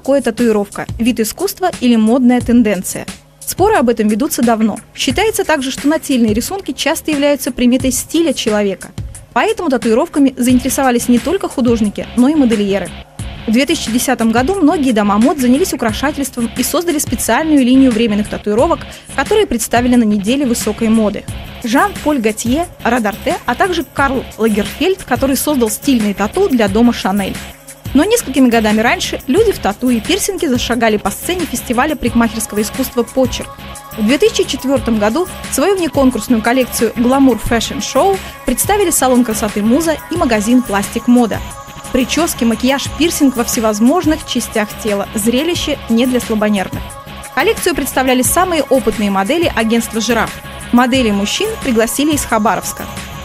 такое татуировка – вид искусства или модная тенденция? Споры об этом ведутся давно. Считается также, что нательные рисунки часто являются приметой стиля человека. Поэтому татуировками заинтересовались не только художники, но и модельеры. В 2010 году многие дома мод занялись украшательством и создали специальную линию временных татуировок, которые представили на неделе высокой моды. Жан-Поль Готье, Радарте, а также Карл Лагерфельд, который создал стильные тату для дома Шанель. Но несколькими годами раньше люди в тату и пирсинге зашагали по сцене фестиваля парикмахерского искусства «Почерк». В 2004 году свою внеконкурсную коллекцию «Гламур Фэшн Шоу» представили салон красоты «Муза» и магазин «Пластик Мода». Прически, макияж, пирсинг во всевозможных частях тела – зрелище не для слабонервных. Коллекцию представляли самые опытные модели агентства «Жираф». Моделей мужчин пригласили из Хабаровска.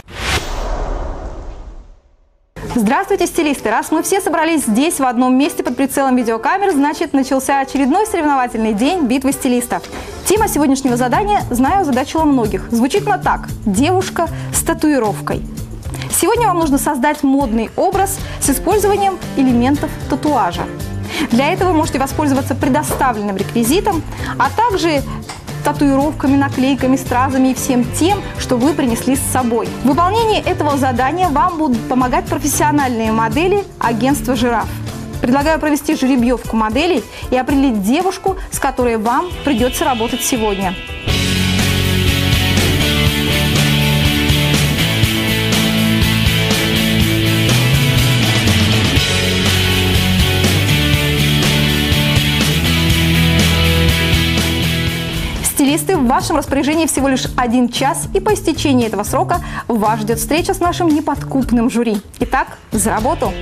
Здравствуйте, стилисты! Раз мы все собрались здесь в одном месте под прицелом видеокамер, значит, начался очередной соревновательный день битвы стилистов. Тема сегодняшнего задания, знаю, озадачила многих. Звучит она так – девушка с татуировкой. Сегодня вам нужно создать модный образ с использованием элементов татуажа. Для этого вы можете воспользоваться предоставленным реквизитом, а также татуировками, наклейками, стразами и всем тем, что вы принесли с собой. В выполнении этого задания вам будут помогать профессиональные модели агентства «Жираф». Предлагаю провести жеребьевку моделей и определить девушку, с которой вам придется работать сегодня. Стилисты, в вашем распоряжении всего лишь 1 час, и по истечении этого срока вас ждет встреча с нашим неподкупным жюри. Итак, за работу!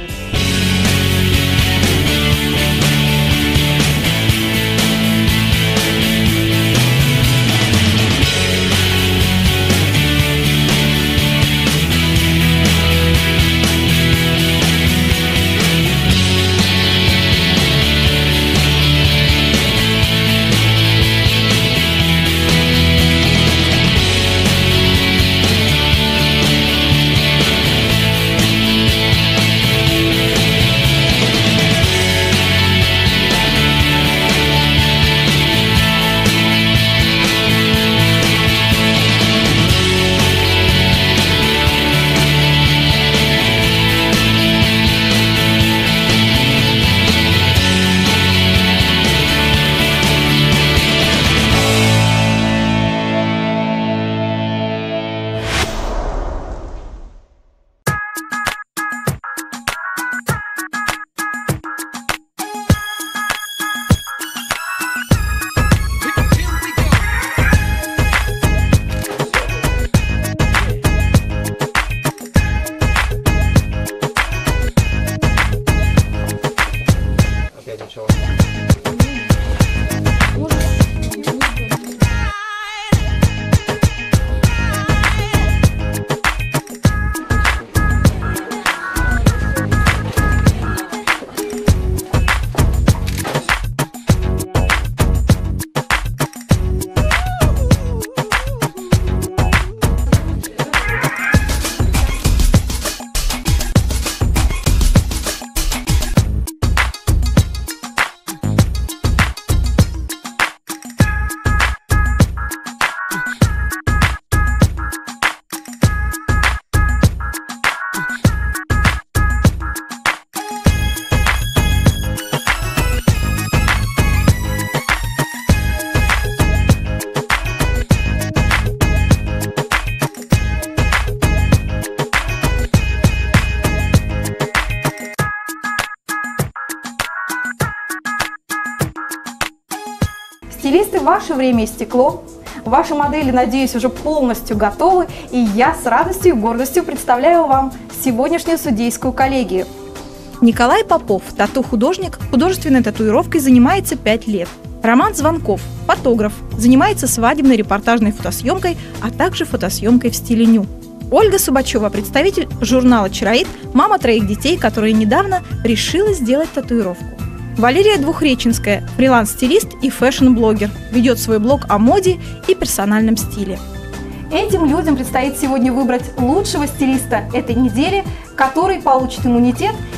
Стилисты, ваше время истекло. Ваши модели, надеюсь, уже полностью готовы, и я с радостью и гордостью представляю вам сегодняшнюю судейскую коллегию. Николай Попов, тату-художник, художественной татуировкой занимается 5 лет. Роман Звонков, фотограф, занимается свадебной репортажной фотосъемкой, а также фотосъемкой в стиле ню. Ольга Субачева, представитель журнала «Чароид», мама 3 детей, которая недавно решила сделать татуировку. Валерия Двухреченская, фриланс-стилист и фэшн-блогер, ведет свой блог о моде и персональном стиле. Этим людям предстоит сегодня выбрать лучшего стилиста этой недели, который получит иммунитет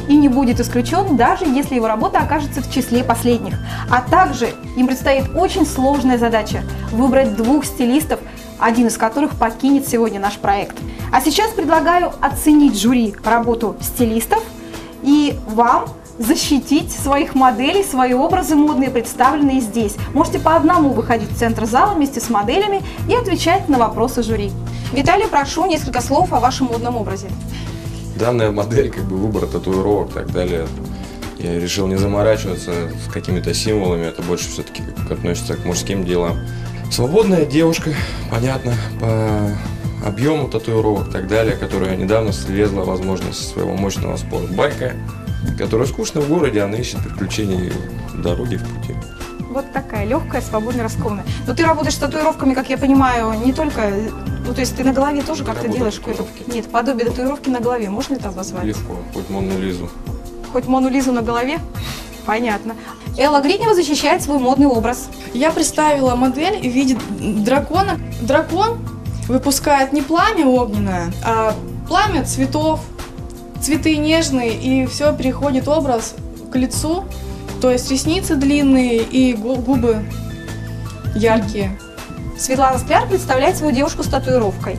и не будет исключен, даже если его работа окажется в числе последних. А также им предстоит очень сложная задача – выбрать 2 стилистов, один из которых покинет сегодня наш проект. А сейчас предлагаю оценить жюри работу стилистов и вам защитить своих моделей, свои образы модные, представленные здесь. Можете по одному выходить в центр зала вместе с моделями и отвечать на вопросы жюри. Виталий, прошу несколько слов о вашем модном образе. Данная модель, выбор татуировок и так далее, я решил не заморачиваться с какими-то символами, это больше все-таки относится к мужским делам. Свободная девушка, понятно, по объему татуировок и так далее, которая недавно слезла, возможно, со своего мощного спортбайка, которая скучно в городе, она ищет приключений в дороге, в пути. Вот такая легкая, свободная, раскованная. Но ты работаешь с татуировками, как я понимаю, не только... Ну, то есть ты на голове тоже как-то делаешь какое-то... Нет, подобие татуировки на голове. Можно это обозвать? Легко, хоть Мону Лизу. Хоть Мону Лизу на голове? Понятно. Элла Гриднева защищает свой модный образ. Я представила модель в виде дракона. Дракон выпускает не пламя огненное, а пламя цветов. Цветы нежные, и все переходит образ к лицу. То есть ресницы длинные и губы яркие. Светлана Скляр представляет свою девушку с татуировкой.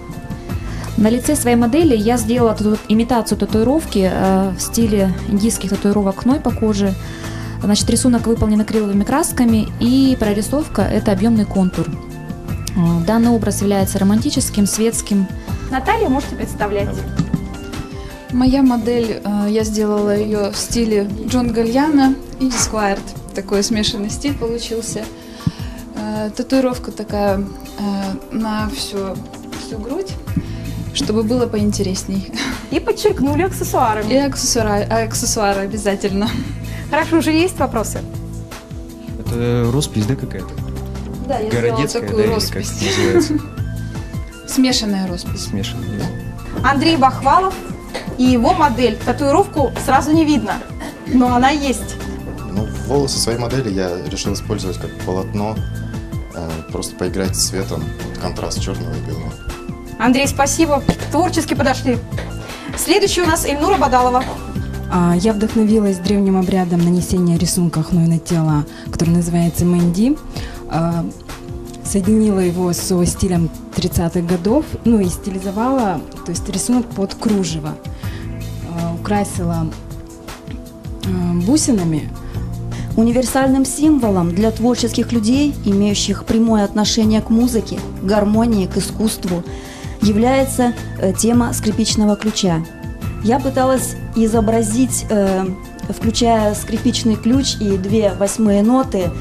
На лице своей модели я сделала имитацию татуировки в стиле индийских татуировок кной по коже. Значит, рисунок выполнен акриловыми красками, и прорисовка – это объемный контур. Данный образ является романтическим, светским. Наталья, можете представлять? Моя модель, я сделала ее в стиле Джон Гальяно и Esquire. Такой смешанный стиль получился. Татуировка такая на всю грудь, чтобы было поинтересней. И подчеркнули аксессуарами. И аксессуары обязательно. Хорошо, уже есть вопросы? Это роспись, да, какая-то? Да, я городецкая, сделала такую да, роспись. или как называется? Смешанная роспись. Смешанная, да. Андрей Бахвалов и его модель. Татуировку сразу не видно, но она есть. Ну, волосы своей модели я решил использовать как полотно, просто поиграть с цветом, контраст черного и белого. Андрей, спасибо. Творчески подошли. Следующий у нас Эльнура Бадалова. Я вдохновилась древним обрядом нанесения рисунка хной на тело, который называется мэнди. Соединила его со стилем 30-х годов, ну и стилизовала, то есть рисунок под кружево. Украсила бусинами. Универсальным символом для творческих людей, имеющих прямое отношение к музыке, к гармонии, к искусству, является тема скрипичного ключа. Я пыталась изобразить, включая скрипичный ключ и 2/8 ноты,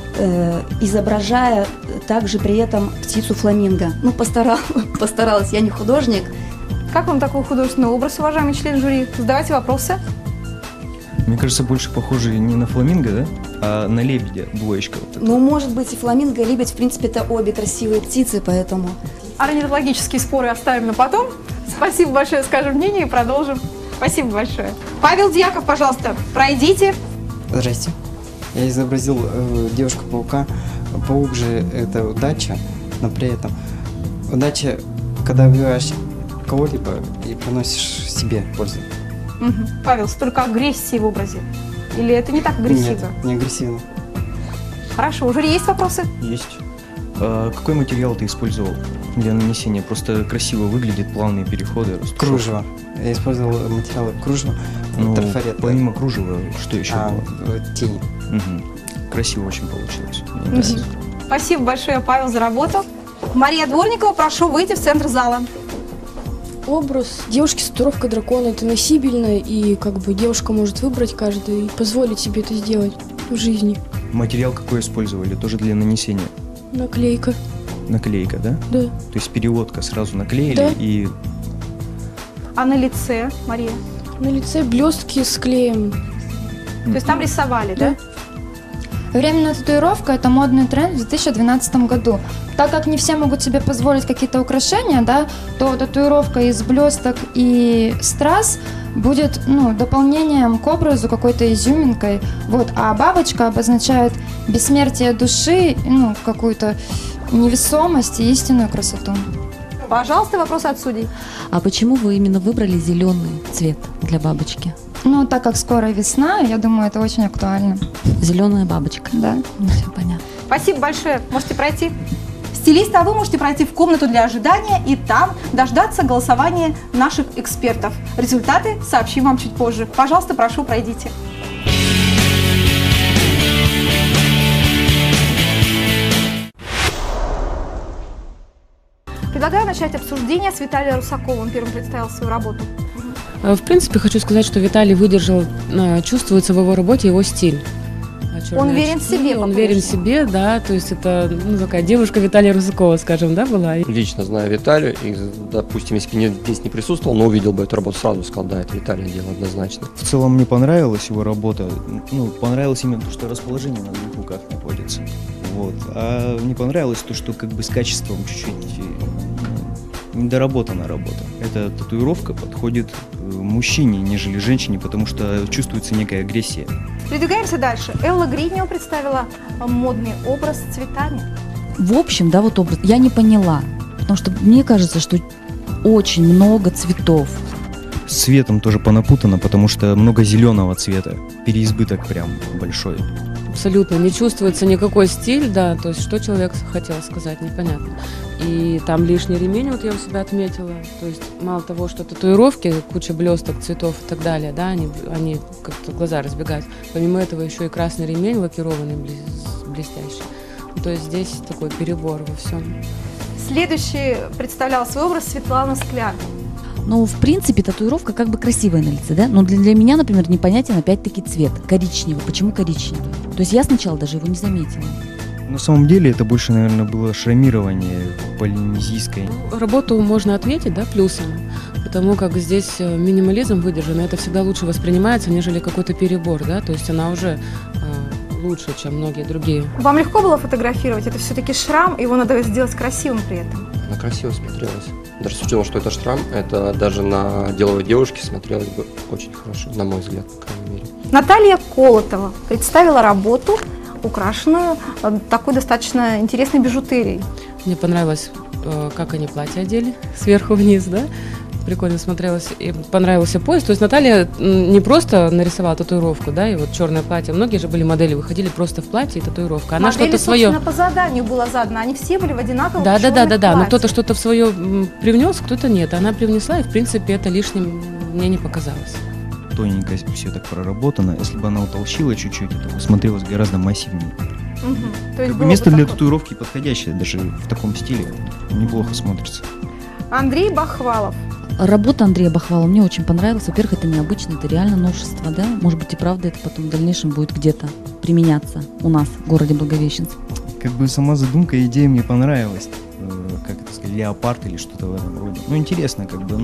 изображая также при этом птицу фламинго. Ну, постаралась, я не художник. Как вам такой художественный образ, уважаемый член жюри? Задавайте вопросы. Мне кажется, больше похоже не на фламинго, да, а на лебедя, двоечка. Вот Ну, может быть, и фламинго, и лебедь, в принципе, это обе красивые птицы, поэтому... Орнитологические споры оставим на потом. Спасибо большое, скажем мнение и продолжим. Спасибо большое. Павел Дьяков, пожалуйста, пройдите. Здрасте. Я изобразил девушку-паука. Паук же это удача, но при этом удача, когда убиваешь кого-либо и приносишь себе пользу. Павел, столько агрессии в образе. Или это не так агрессивно? Нет, не агрессивно. Хорошо, уже есть вопросы? Есть. Какой материал ты использовал для нанесения? Просто красиво выглядит, плавные переходы. Кружево. Я использовал материалы кружева, трафарет. Помимо кружева, что еще было? Тени. Угу. Красиво очень получилось. Спасибо большое, Павел, за работу. Мария Дворникова, прошу выйти в центр зала. Образ девушки с татуировкой дракона – это носибельно, и девушка может выбрать каждый и позволить себе это сделать в жизни. Материал какой использовали? Тоже для нанесения? Наклейка. Наклейка, да? Да. То есть переводка сразу наклеили, да. И... А на лице, Мария? На лице блестки с клеем. То есть там рисовали, да? Временная татуировка – это модный тренд в 2012 году. Так как не все могут себе позволить какие-то украшения, да, то татуировка из блесток и страз будет дополнением к образу, какой-то изюминкой. Вот. А бабочка обозначает бессмертие души, какую-то невесомость и истинную красоту. Пожалуйста, вопрос от судей. А почему вы именно выбрали зеленый цвет для бабочки? Ну, так как скоро весна, я думаю, это очень актуально. Зеленая бабочка. Да. Все понятно. Спасибо большое. Можете пройти. Стилисты, а вы можете пройти в комнату для ожидания и там дождаться голосования наших экспертов. Результаты сообщим вам чуть позже. Пожалуйста, прошу, пройдите. Предлагаю начать обсуждение с Виталием Русаковым. Он первым представил свою работу. В принципе, хочу сказать, что Виталий выдержал, чувствуется в его работе его стиль. Он верен себе. Он верен себе, да, то есть это такая девушка Виталия Русакова, скажем, да, была. Лично знаю Виталия, и, допустим, если бы здесь не присутствовал, но увидел бы эту работу, сразу сказал, да, это Виталий делал однозначно. В целом мне понравилась его работа, понравилось именно то, что расположение на двух руках находится, вот, а не понравилось то, что как бы с качеством чуть-чуть недоработана работа. Эта татуировка подходит мужчине, нежели женщине, потому что чувствуется некая агрессия. Продвигаемся дальше. Элла Гриднева представила модный образ с цветами. В общем, да, вот образ я не поняла, потому что мне кажется, что очень много цветов. С цветом тоже понапутано, потому что много зеленого цвета, переизбыток прям большой. Абсолютно, не чувствуется никакой стиль, да, то есть что человек хотел сказать, непонятно. И там лишний ремень, вот я у себя отметила, то есть мало того, что татуировки, куча блесток, цветов и так далее, да, они как-то глаза разбегаются, помимо этого еще и красный ремень лакированный, блестящий, то есть здесь такой перебор во всем. Следующий представлял свой образ Светлана Скляр. Ну, в принципе, татуировка как бы красивая на лице, да? Но для меня, например, непонятен опять-таки цвет. Коричневый. Почему коричневый? То есть я сначала даже его не заметила. На самом деле это больше, наверное, было шрамирование полинезийское. Работу можно отметить, да, плюсом, потому как здесь минимализм выдержан, и это всегда лучше воспринимается, нежели какой-то перебор, да, то есть она уже лучше, чем многие другие. Вам легко было фотографировать? Это все-таки шрам, его надо сделать красивым при этом. Она красиво смотрелась. Даже с учетом, что это шрам, это даже на деловой девушке смотрелось бы очень хорошо, на мой взгляд, по крайней мере. Наталья Колотова представила работу, украшенную такой достаточно интересной бижутерией. Мне понравилось, как они платье одели, сверху вниз, да? Прикольно смотрелось, и понравился пояс. То есть Наталья не просто нарисовала татуировку, да, и вот черное платье. Многие же были модели, выходили просто в платье и татуировка. Она модели, что-то свое. По заданию было задано, они все были в одинаковом Да. Но кто-то что-то в свое привнес, кто-то нет. Она привнесла, и в принципе это лишним мне не показалось. Тоненько все так проработано. Если бы она утолщила чуть-чуть, это бы смотрелось гораздо массивнее. То есть место для татуировки подходящее, даже в таком стиле неплохо смотрится. Андрей Бахвалов. Работа Андрея Бахвалова мне очень понравилась. Во-первых, это необычно, это реально новшество, да? Может быть и правда это потом в дальнейшем будет где-то применяться у нас в городе Благовещенск. Как бы сама задумка, идея мне понравилась. Как это сказать, леопард или что-то в этом роде. Ну, интересно, как бы,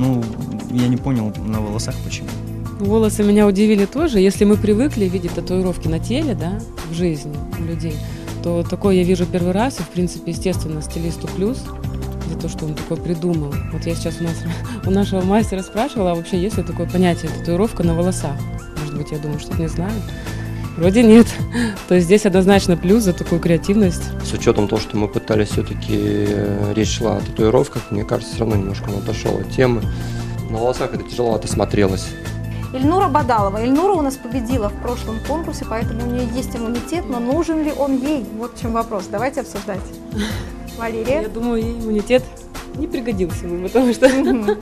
я не понял на волосах почему. Волосы меня удивили тоже. Если мы привыкли видеть татуировки на теле, да, в жизни у людей, то такое я вижу первый раз, и, в принципе, естественно, стилисту плюс за то, что он такое придумал. Вот я сейчас у нашего мастера спрашивала, а вообще есть ли такое понятие татуировка на волосах? Может быть, я думаю, что не знаю. Вроде нет. То есть здесь однозначно плюс за такую креативность. С учетом того, что мы пытались все-таки, речь шла о татуировках, мне кажется, все равно немножко он отошел от темы. На волосах это тяжеловато смотрелось. Ильнура Бадалова. Ильнура у нас победила в прошлом конкурсе, поэтому у нее есть иммунитет, но нужен ли он ей? Вот в чем вопрос. Давайте обсуждать. Валерия? Я думаю, ей иммунитет не пригодился бы, потому что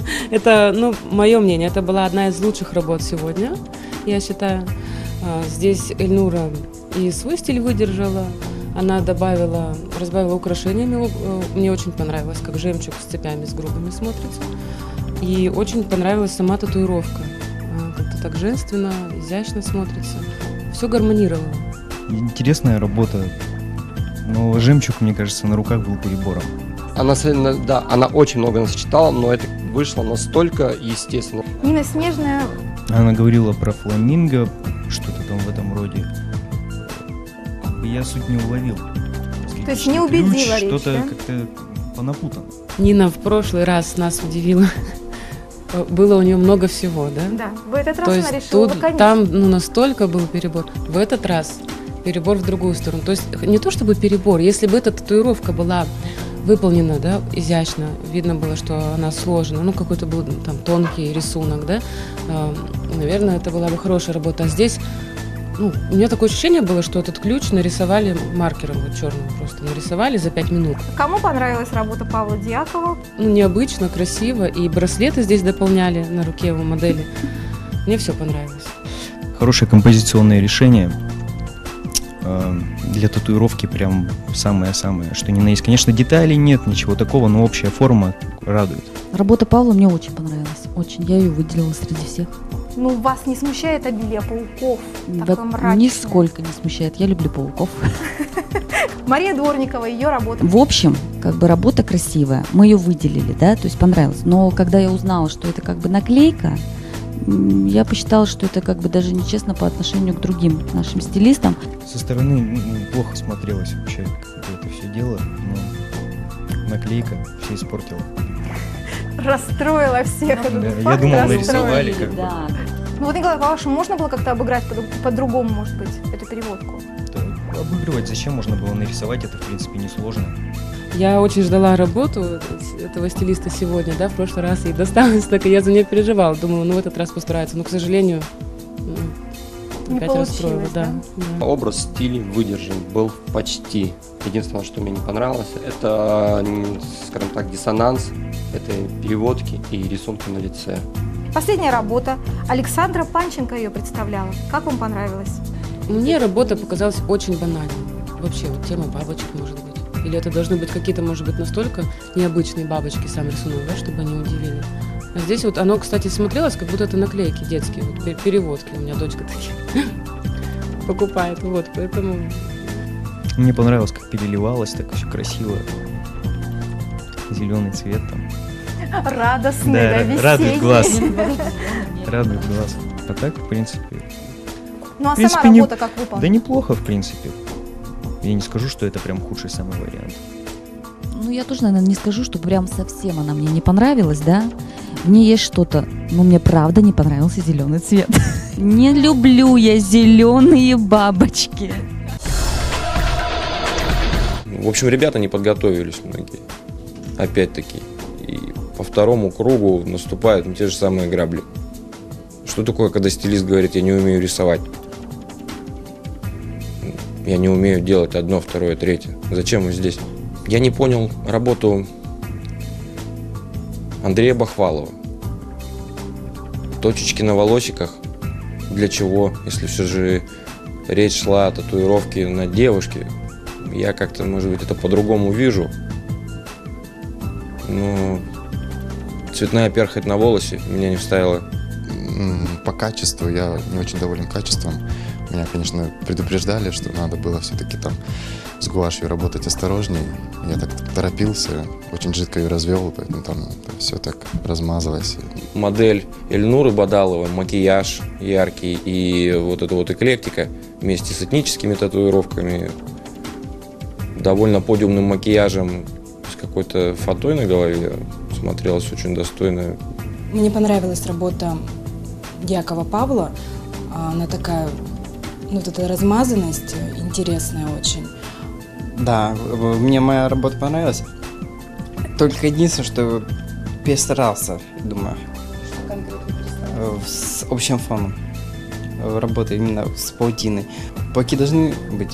это, мое мнение, это была одна из лучших работ сегодня, я считаю. Здесь Ильнура и свой стиль выдержала, она разбавила украшениями, мне очень понравилось, как жемчуг с цепями, с грубыми смотрится. И очень понравилась сама татуировка, как-то так женственно, изящно смотрится, все гармонировало. Интересная работа, но жемчуг, мне кажется, на руках был перебором. Она очень много сочетала, но это вышло настолько естественно. Нина Снежная. Она говорила про фламинго, что-то там в этом роде. Я суть не уловил. То есть не убедила речь, что-то да? как-то понапутано. Нина в прошлый раз нас удивила. Было у нее много всего, да? Да, в этот раз она решила лаконично. Там настолько был перебор. В этот раз перебор в другую сторону. То есть не то чтобы перебор, если бы эта татуировка была выполнена, да, изящно. Видно было, что она сложена. Ну, какой-то был там тонкий рисунок, да. Наверное, это была бы хорошая работа. А здесь, ну, у меня такое ощущение было, что этот ключ нарисовали маркером вот черным, просто нарисовали за 5 минут. Кому понравилась работа Павла Дьякова? Ну, необычно, красиво. И браслеты здесь дополняли на руке его модели. Мне все понравилось. Хорошее композиционное решение. Для татуировки прям самое-самое, что ни на есть. Конечно, деталей нет, ничего такого, но общая форма радует. Работа Павла мне очень понравилась. Очень. Я ее выделила среди всех. Ну, вас не смущает обилие пауков? Такое мрачное. Нисколько не смущает. Я люблю пауков. Мария Дворникова, ее работа. В общем, как бы работа красивая. Мы ее выделили, да, то есть понравилось. Но когда я узнала, что это как бы наклейка, я посчитала, что это как бы даже нечестно по отношению к другим нашим стилистам. Со стороны плохо смотрелось вообще это все дело, но наклейка все испортила. Расстроила всех. Я думал, нарисовали как бы. Да. Ну вот, Николай, по-вашему, можно было как-то обыграть по-другому, может быть, эту переводку? Да, обыгрывать зачем? Можно было нарисовать, это в принципе несложно. Я очень ждала работу этого стилиста сегодня, да, в прошлый раз ей досталось, так и я за нее переживала. Думала, ну в этот раз постарается, но, к сожалению, опять расстроила, да. Образ, стиль выдержан был почти. Единственное, что мне не понравилось, это, скажем так, диссонанс этой переводки и рисунка на лице. Последняя работа. Александра Панченко ее представляла. Как вам понравилось? Мне работа показалась очень банальной. Вообще, вот тема бабочек, может быть. Или это должны быть какие-то, может быть, настолько необычные бабочки, сам рисунок, да, чтобы они удивили. А здесь вот оно, кстати, смотрелось, как будто это наклейки детские, вот, переводки. У меня дочка такие покупает, вот, поэтому... Мне понравилось, как переливалось, так все красиво. Зеленый цвет там. Радостный, да, весенний. радует глаз. Радует глаз. А так, в принципе... Ну а сама работа как выполнена? Да неплохо, в принципе. Я не скажу, что это прям худший самый вариант. Ну, я тоже, наверное, не скажу, что прям совсем она мне не понравилась, да. В ней есть что-то, но мне правда не понравился зеленый цвет. Не люблю я зеленые бабочки. В общем, ребята не подготовились многие. Опять-таки. И по второму кругу наступают те же самые грабли. Что такое, когда стилист говорит, я не умею рисовать? Я не умею делать одно, второе, третье. Зачем мы здесь? Я не понял работу Андрея Бахвалова. Точечки на волосиках. Для чего? Если все же речь шла о татуировке на девушке. Я как-то, может быть, это по-другому вижу. Но цветная перхоть на волосе меня не вставила. По качеству я не очень доволен качеством. Меня, конечно, предупреждали, что надо было все-таки там с гуашью работать осторожней. Я так торопился, очень жидко ее развел, поэтому там все так размазалось. Модель Эльнуры Бадаловой, макияж яркий и вот эта вот эклектика вместе с этническими татуировками, довольно подиумным макияжем, с какой-то фатой на голове смотрелась очень достойно. Мне понравилась работа Дьякова Павла. Она такая, ну, вот эта размазанность интересная очень. Да, мне моя работа понравилась. Только единственное, что перестарался, думаю. Что конкретно перестарался? С общим фоном. Работа именно с паутиной. Пауки должны быть.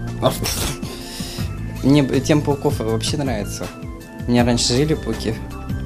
Мне тема пауков вообще нравится. У меня раньше жили пауки.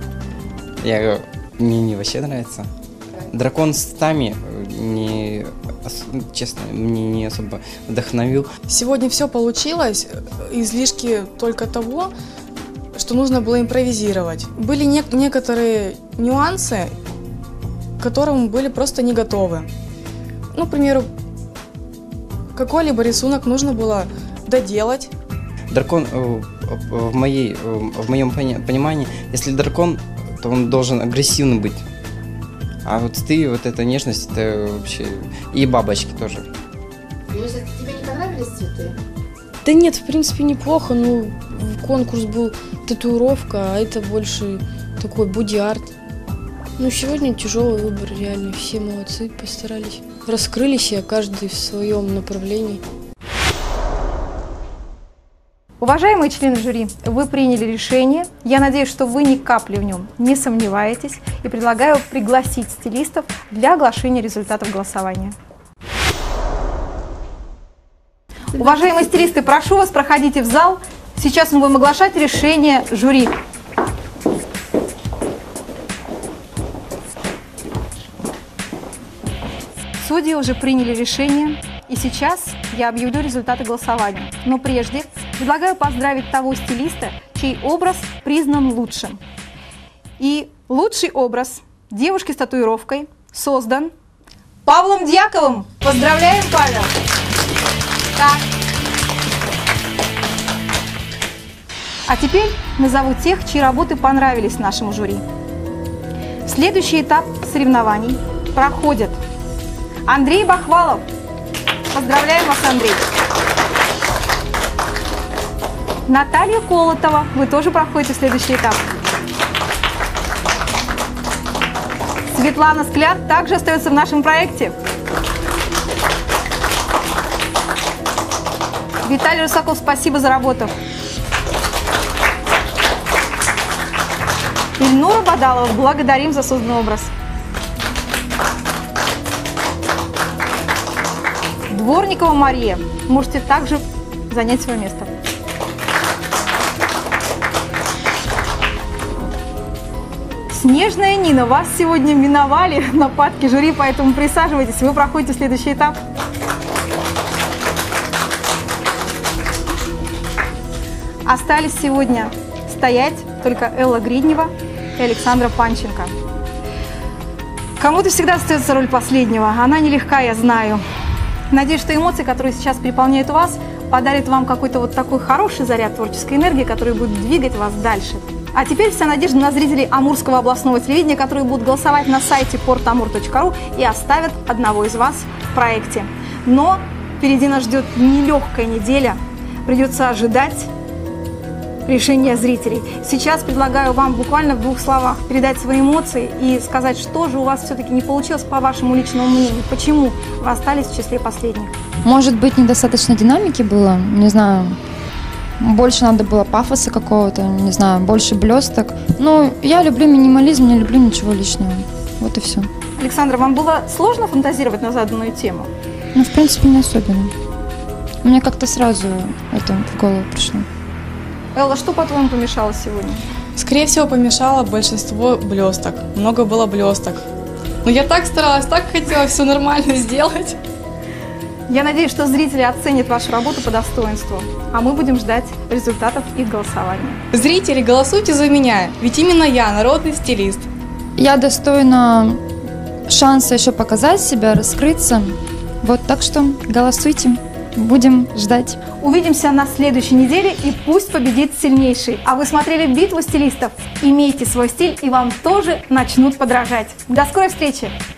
Мне вообще нравится. Дракон с Тами, честно, мне не особо вдохновил. Сегодня все получилось, излишки только того, что нужно было импровизировать. Были некоторые нюансы, к которым мы были просто не готовы. Ну, к примеру, какой-либо рисунок нужно было доделать. Дракон, в моем понимании, если дракон, то он должен агрессивный быть. А вот ты, вот эта нежность, это вообще... И бабочки тоже. Люся, тебе не понравились цветы? Да нет, в принципе, неплохо. Ну, конкурс был татуировка, а это больше такой боди-арт. Ну, сегодня тяжелый выбор, реально. Все молодцы, постарались. Раскрыли себя, каждый в своем направлении. Уважаемые члены жюри, вы приняли решение. Я надеюсь, что вы ни капли в нем не сомневаетесь, и предлагаю пригласить стилистов для оглашения результатов голосования. Уважаемые стилисты, прошу вас, проходите в зал. Сейчас мы будем оглашать решение жюри. Судьи уже приняли решение, и сейчас я объявлю результаты голосования. Но прежде предлагаю поздравить того стилиста, чей образ признан лучшим. И лучший образ девушки с татуировкой создан Павлом Дьяковым. Поздравляем, Павел! Так. А теперь назову тех, чьи работы понравились нашему жюри. В следующий этап соревнований проходят Андрей Бахвалов. Поздравляем вас, Андрей. Наталья Колотова. Вы тоже проходите в следующий этап. Светлана Скляд также остается в нашем проекте. Виталий Русаков, спасибо за работу. Ильнура Бадалова, благодарим за созданный образ. Дворникова Мария, можете также занять свое место. Снежная Нина, вас сегодня миновали нападки жюри, поэтому присаживайтесь, вы проходите следующий этап. Остались сегодня стоять только Элла Гриднева и Александра Панченко. Кому-то всегда остается роль последнего. Она нелегка, я знаю. Надеюсь, что эмоции, которые сейчас переполняют вас, подарят вам какой-то вот такой хороший заряд творческой энергии, который будет двигать вас дальше. А теперь вся надежда на зрителей Амурского областного телевидения, которые будут голосовать на сайте portamur.ru и оставят одного из вас в проекте. Но впереди нас ждет нелегкая неделя. Придется ожидать решения зрителей. Сейчас предлагаю вам буквально в 2 словах передать свои эмоции и сказать, что же у вас все-таки не получилось по вашему личному мнению, почему вы остались в числе последних. Может быть, недостаточно динамики было, не знаю, больше надо было пафоса какого-то, не знаю, больше блесток. Но я люблю минимализм, не люблю ничего лишнего. Вот и все. Александра, вам было сложно фантазировать на заданную тему? Ну, в принципе, не особенно. Мне как-то сразу это в голову пришло. Элла, что, по-твоему, помешало сегодня? Скорее всего, помешало большинство блесток. Много было блесток. Но я так старалась, так хотела все нормально сделать. Я надеюсь, что зрители оценят вашу работу по достоинству, а мы будем ждать результатов их голосования. Зрители, голосуйте за меня, ведь именно я народный стилист. Я достойна шанса еще показать себя, раскрыться. Вот, так что голосуйте, будем ждать. Увидимся на следующей неделе, и пусть победит сильнейший. А вы смотрели «Битву стилистов». Имейте свой стиль, и вам тоже начнут подражать. До скорой встречи!